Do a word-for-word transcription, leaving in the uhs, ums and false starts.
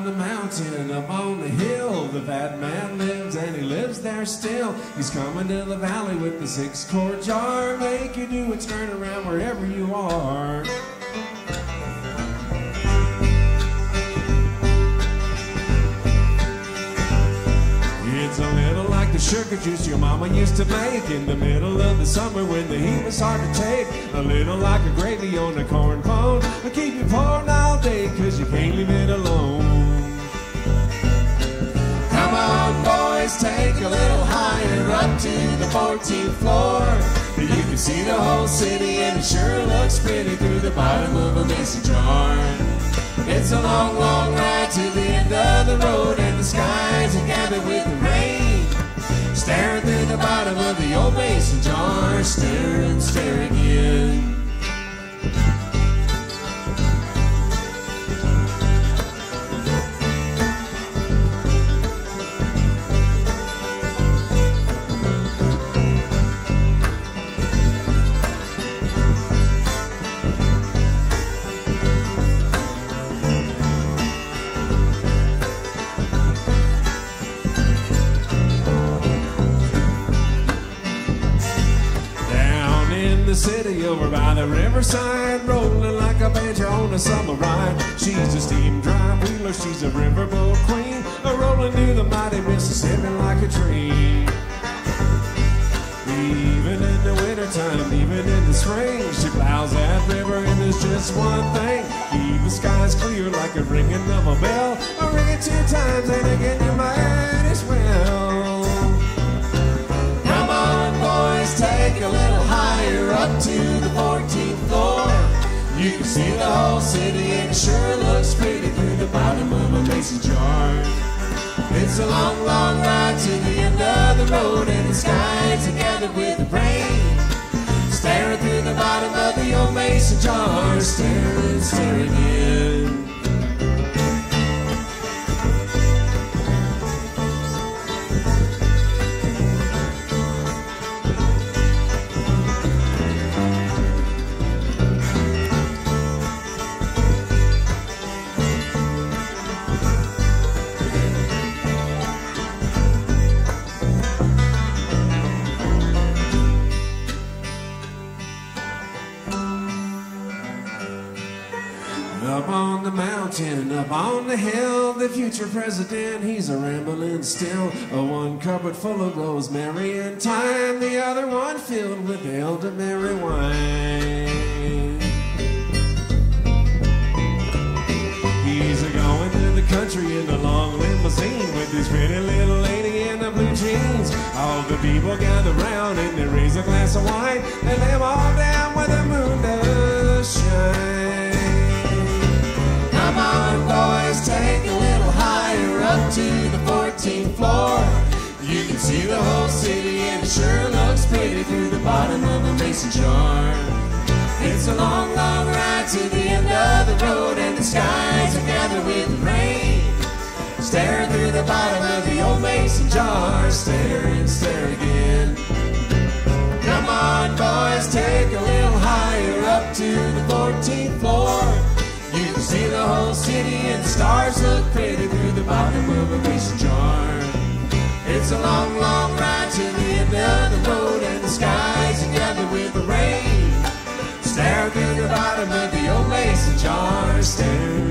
the mountain, up on the hill, the fat man lives, and he lives there still. He's coming to the valley with the six-quart jar, make you do a turn around wherever you are. It's a little like the sugar juice your mama used to make in the middle of the summer when the heat was hard to take. A little like a gravy on a corn bone, I keep you pouring all day cause you can't leave it alone. Come on boys, take a little higher up to the fourteenth floor. You can see the whole city and it sure looks pretty through the bottom of a mason jar. It's a long, long ride to the end of the road, and the skies are gathered with the rain. Staring through the bottom of the old mason jar, stare and stare again. City over by the riverside, rolling like a banjo on a summer ride. She's a steam dry wheeler, she's a riverboat queen, a rolling through the mighty Mississippi like a dream. Even in the wintertime, even in the spring, she plows that river and there's just one thing: keep the skies clear like a ringing of a bell. I ring it two times and again you might as well. Come on boys, take a little higher up to the fourteenth floor. You can see the whole city and it sure looks pretty through the bottom of a mason jar. It's a long, long ride to the end of the road, and the skies are gathered with the rain. Staring through the bottom of the old mason jar, stare and stare again. Up on the mountain, up on the hill, the future president, he's a rambling still. A one cupboard full of rosemary and thyme, the other one filled with elderberry wine. He's a going to the country in a long limousine with this pretty little lady in the blue jeans. All the people gather round and they raise a glass of wine, and lay them all down where the moon does shine. Come on boys, take a little higher up to the fourteenth floor. You can see the whole city and it sure looks pretty through the bottom of a mason jar. It's a long, long ride to the end of the road, and the skies are gathered with the rain. Staring through the bottom of the old mason jar, stare and stare again. Come on boys, take a little higher up to the fourteenth floor. You can see the whole city and the stars look pretty through the bottom of a mason jar. It's a long, long ride to the end of the road, and the skies are gathered with the rain. Stare through the bottom of the old mason jar, stare